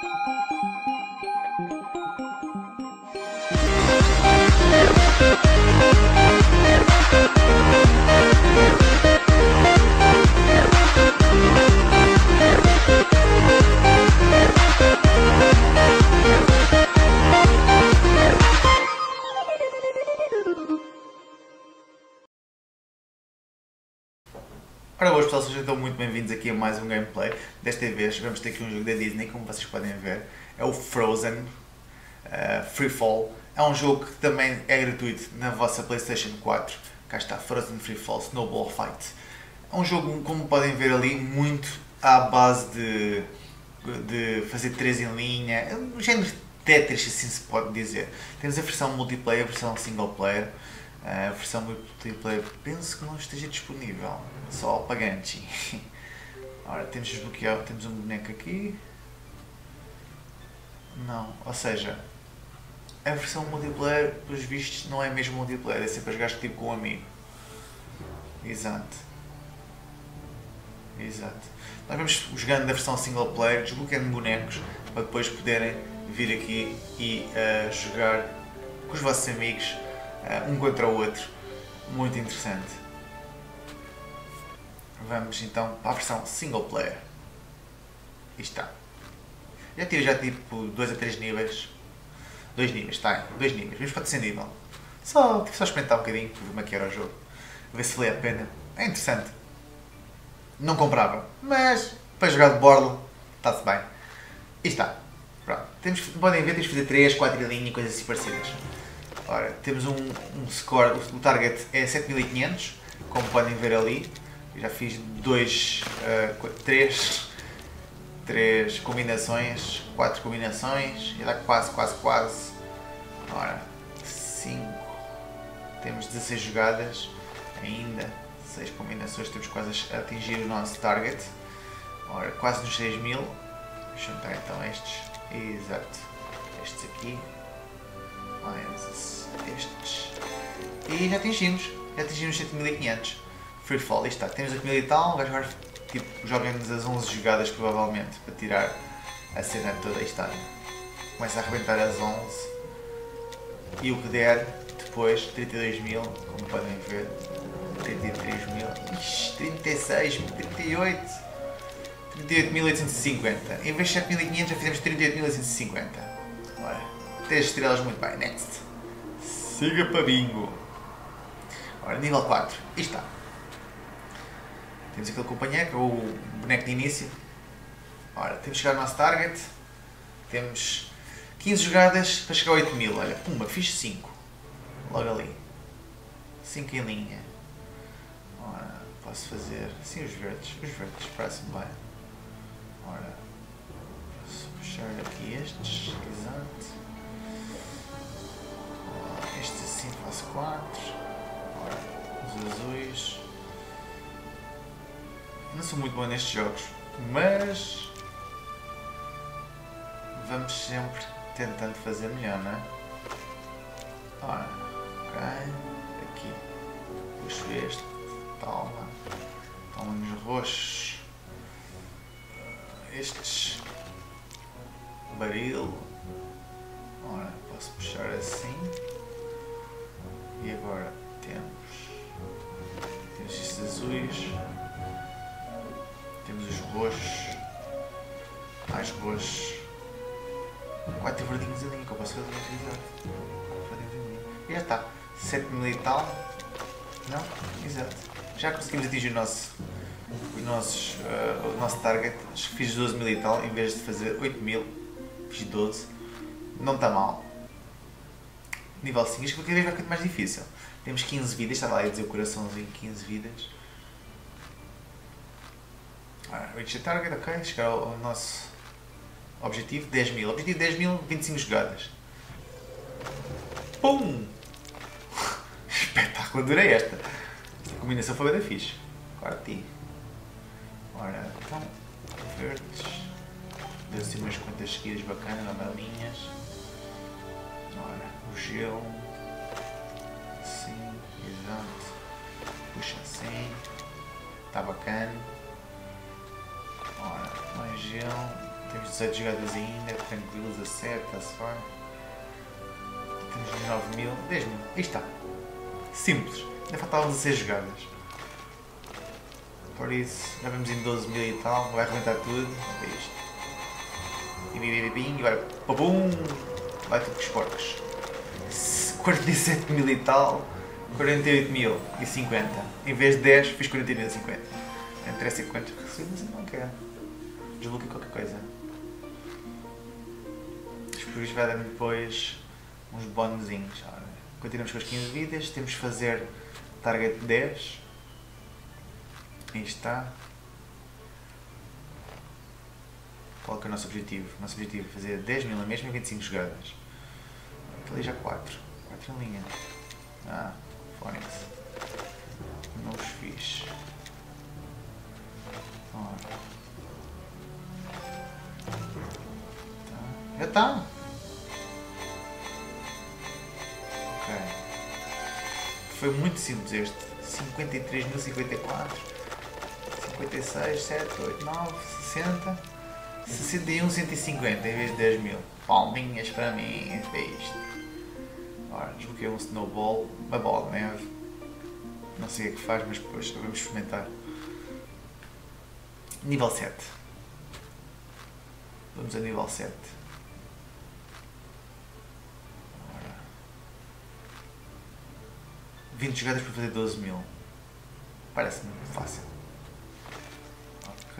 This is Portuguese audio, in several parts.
Ora boas pessoal, sejam então muito bem-vindos aqui a mais um gameplay. Desta vez vamos ter aqui um jogo da Disney, como vocês podem ver. É o Frozen Free Fall. É um jogo que também é gratuito na vossa PlayStation 4. Cá está, Frozen Free Fall Snowball Fight. É um jogo, como podem ver ali, muito à base de fazer 3 em linha. É um género de Tetris, assim se pode dizer. Temos a versão multiplayer, a versão single player. A versão multiplayer penso que não esteja disponível, só ao pagante. Ora, temos desbloqueado, temos um boneco aqui. Não, ou seja, a versão multiplayer, pelos vistos, não é mesmo multiplayer, é sempre a jogar tipo com um amigo. Exato. Nós vamos jogando na versão single player, desbloqueando bonecos, para depois poderem vir aqui e jogar com os vossos amigos. Um contra o outro, muito interessante. Vamos então para a versão single player. E está. Já tive tipo 2 a 3 níveis. 2 níveis, está aí, 2 níveis. Vamos para o terceiro nível. Só experimentar um bocadinho para ver como é que era o jogo. Ver se vale a pena. É interessante. Não comprava, mas para jogar de bordo está-se bem. E está. Pronto. Podem ver, temos que fazer 3, 4 em linha e coisas assim parecidas. Ora, temos um score, o target é 7500, como podem ver ali. Eu já fiz 3 combinações, 4 combinações, e dá quase. Ora, 5, temos 16 jogadas, ainda 6 combinações, estamos quase a atingir o nosso target. Ora, quase nos 6000, deixa eu juntar então estes, exato, estes aqui. Mais estes. E já atingimos 7500. Free Fall, aí está, temos 8000 e tal, vai jogar, tipo, jogamos as 11 jogadas provavelmente, para tirar a cena toda, aí está. Começa a arrebentar as 11. E o que der, depois, 32.000, como podem ver, 33.000, 36, 38, 38.850. Em vez de 7500 já fizemos 38.850. Olha. 3 estrelas, muito bem. Next. Siga para bingo. Ora, nível 4. E está. Temos aquele companheiro, que é o boneco de início. Ora, temos que chegar ao nosso target. Temos 15 jogadas para chegar a 8000. Olha, pumba, fiz 5. Logo ali. 5 em linha. Ora, posso fazer... Sim, os verdes. Os verdes parecem bem. Ora, posso puxar aqui estes. Exato. Estes assim faço 4. Ora, os azuis. Não sou muito bom nestes jogos, mas vamos sempre tentando fazer melhor, não é? Ora, ok. Aqui. Puxo este. Toma. Toma-nos roxos. Estes. Baril. Ora, posso puxar assim. E agora temos estes azuis, temos os roxos, mais roxos, 4 verdinhos em linha que eu posso fazer utilizar. E já está, 7000 e tal, não? Exato, já conseguimos atingir o nosso target, acho que fiz 12.000 e tal, em vez de fazer 8000, fiz 12, não está mal. Nível 5, acho que cada vez vai ficando mais difícil. Temos 15 vidas, estava lá a dizer o coraçãozinho, 15 vidas. Reach the target, ok, chegar ao nosso objetivo, 10.000. Objetivo 10.000, 25 jogadas. Pum! Espetáculo, adorei esta. Esta combinação foi bem fixe. Parti. Ora, então, verdes. Deu assim umas quantas seguidas bacanas, amarelinhas. Ora, o gelo. Assim, exato. Puxa assim. Está bacana. Ora, mais gelo. Temos 18 jogadas ainda, tranquilo, 17, está-se bem. Temos 9 mil, 10 mil, aí está. Simples, ainda faltavam 16 jogadas. Por isso, já vamos em 12 mil e tal, vai arrebentar tudo. É isto. E agora, pabum! Vai tudo com os porcos. 47 mil e tal, 48 mil e 50. Em vez de 10, fiz 49 e 50. Não interessa quantos recebi, mas eu não quero. Desbloqueio qualquer coisa. Por isso vai dar depois uns bonuzinhos. Continuamos com as 15 vidas, temos que fazer target 10. Aí está. Qual que é o nosso objetivo? O nosso objetivo é fazer 10 mil a mesma e 25 jogadas. Ali já 4. 4 em linha. Fónix. Não os fiz. Já está. Ok. Foi muito simples este. 53.054. 56, 7, 8, 9, 60. 61, 150 em vez de 10 mil. Palminhas para mim. É isto. Ora, desbloqueei um snowball. Uma bola de neve. Não sei o que faz, mas depois vamos experimentar. Nível 7. Vamos a nível 7. Ora. 20 jogadas para fazer 12 mil. Parece-me fácil. Ok.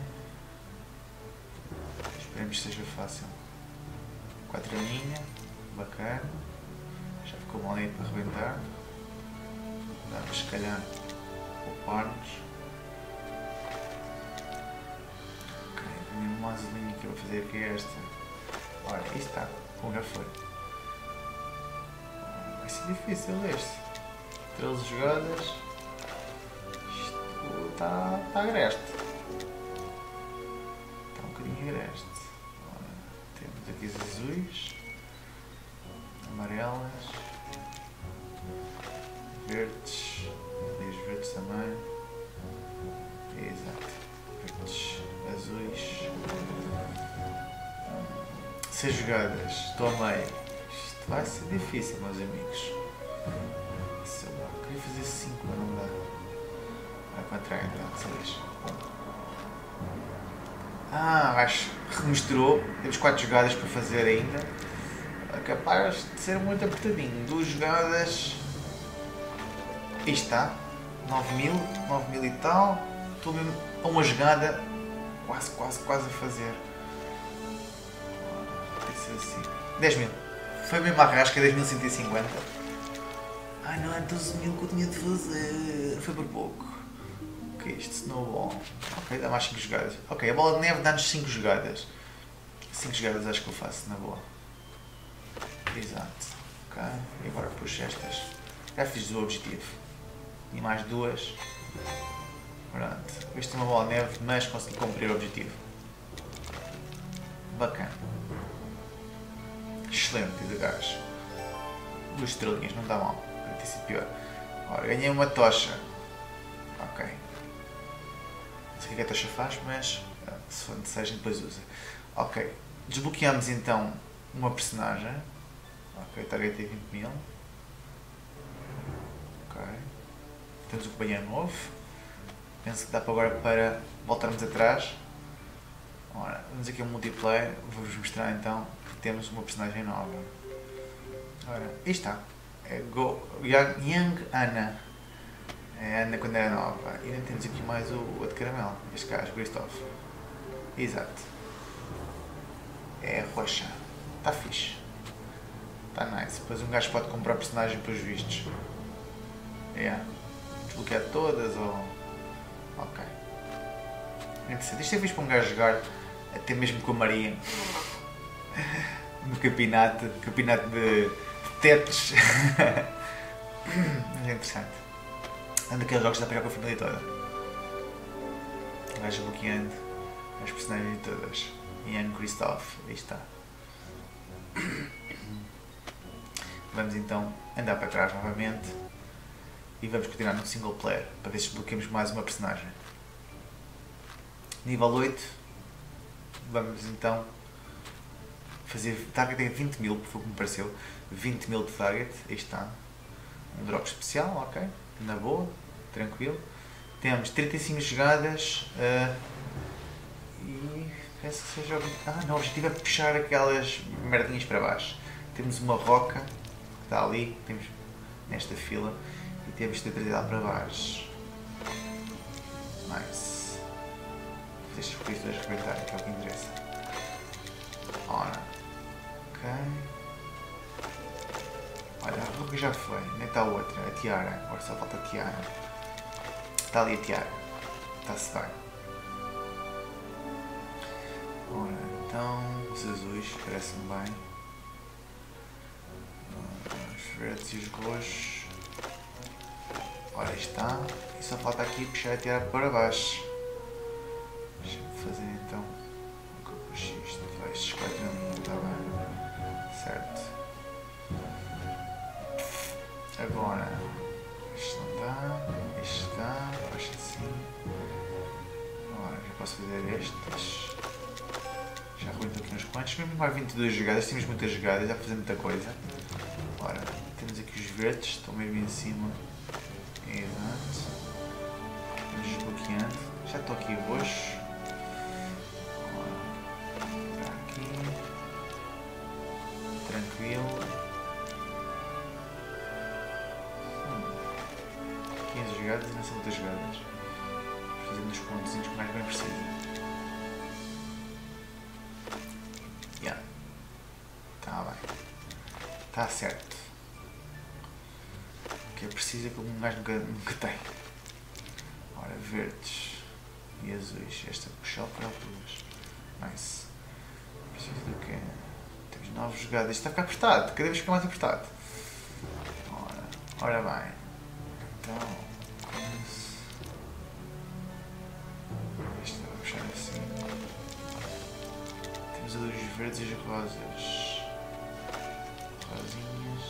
Esperemos que seja fácil. 4 em linha. Bacana. Já ficou mal aí para arrebentar. Vamos se calhar poupar-nos. Ok, a minha mais linha que eu vou fazer aqui é esta. Ora, aí está. Como já foi. Vai ser difícil este. 13 jogadas. Isto está agreste. Está um bocadinho agreste. Ora, temos aqui os azuis. Amarelas. Verdes, e os verdes também. Exato. Verdes, azuis. 6 jogadas. Estou a meio. Isto vai ser difícil, meus amigos. Sei lá, queria fazer 5, mas não dá. Vai contrário então, 6. Acho que remisturou. Temos 4 jogadas para fazer ainda. É capaz de ser muito apertadinho. 2 jogadas. Aí está, 9 mil e tal, estou mesmo a uma jogada, quase a fazer. Isso assim. 10 mil, foi mesmo a rasca, 10.150. Ai não, é 12 mil que eu tinha de fazer, foi por pouco. O que é isto? Snowball. Ok, dá mais 5 jogadas. Ok, a bola de neve dá-nos 5 jogadas. 5 jogadas acho que eu faço na boa. Exato. Ok, e agora puxo estas. Já fiz o objetivo. E mais 2. Pronto. Isto é uma bola de neve, mas consegui cumprir o objetivo. Bacana. Excelente, de gás. 2 estrelinhas, não dá mal. Podia ter sido pior. Ora, ganhei uma tocha. Ok. Não sei o que a tocha faz, mas se for necessário a gente depois usa. Ok. Desbloqueamos então uma personagem. Ok, target 20 mil. Ok. Temos um companheiro novo. Penso que dá para agora para voltarmos atrás. Ora, vamos aqui ao multiplayer. Vou-vos mostrar então que temos uma personagem nova. Ora, aí está. É Young Anna. É a Ana quando era nova. E ainda temos aqui mais o outro caramelo. Este gajo, Christoph. Exato. É roxa. Está fixe. Está nice. Depois um gajo pode comprar personagem pelos vistos. Desbloquear todas ou... Ok. Interessante. Isto é fixe para um gajo jogar até mesmo com a Maria. No campeonato de tetos. Mas é interessante. É um daqueles jogos que dá para pegar com a família toda. O gajo bloqueando as personagens todas. Ian Christoph. Aí está. Vamos então andar para trás novamente. E vamos continuar no single player, para ver se desbloqueamos mais uma personagem. Nível 8. vamos então fazer target em 20 mil, porque foi o que me pareceu. 20 mil de target, aí está. Um drop especial, ok, na boa, tranquilo. Temos 35 jogadas e penso que seja... não, o objetivo é puxar aquelas merdinhas para baixo. Temos uma roca que está ali, temos nesta fila, e temos de trazer lá para baixo. Nice. Deixa os dois rebentarem, que é o que interessa. Ora, ok. Olha, a roca já foi, nem está a outra, a tiara, agora só falta a tiara. Está ali a tiara, está-se bem. Ora, então, os azuis parecem bem. Os verdes e os roxos. Ora, está. E só falta aqui puxar a tiara para baixo. Deixa-me fazer então. Como eu puxo isto? Estes 4 não está bem. Certo. Agora, isto não dá, isto dá, faz assim. Agora, já posso fazer estes. Já arruino aqui uns quantos, mesmo mais 22 jogadas, temos muitas jogadas, já fazer muita coisa. Ora, temos aqui os verdes, estão mesmo em cima. Exato. Vamos desbloqueando, já estou aqui roxo. Ora, aqui. Tranquilo. 15 jogadas e não são muitas jogadas. Fazendo os pontos que mais bem precisa. Yeah. Está bem. Está certo. O que é preciso é que um gajo nunca tem. Ora, verdes e azuis. Esta puxar para duas. Nice. Preciso do quê? Temos 9 jogadas. Isto está a ficar apertado. Cada vez fica mais apertado. Ora bem. Então, isto vai puxar assim. Temos os verdes e as rosas. Rosinhas.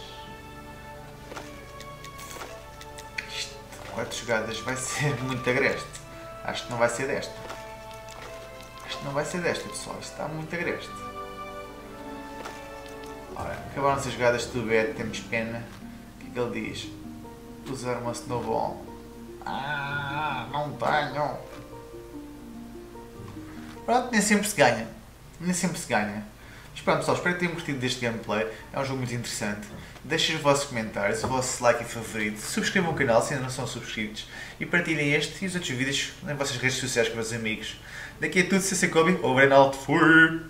Isto, 4 jogadas vai ser muito agreste. Acho que não vai ser desta. Acho que não vai ser desta, pessoal. Isto está muito agreste. Ora, acabaram-se as jogadas do bet, temos pena. O que é que ele diz? Usar uma snowball. Não tenho. Pronto, nem sempre se ganha. Nem sempre se ganha. Mas pronto, pessoal, espero que tenham curtido deste gameplay. É um jogo muito interessante. Deixem os vossos comentários, o vosso like e favorito. Subscrevam o canal se ainda não são subscritos. E partilhem este e os outros vídeos nas vossas redes sociais com os vossos amigos. Daqui é tudo, CC Kobe. O Reinaldo fui!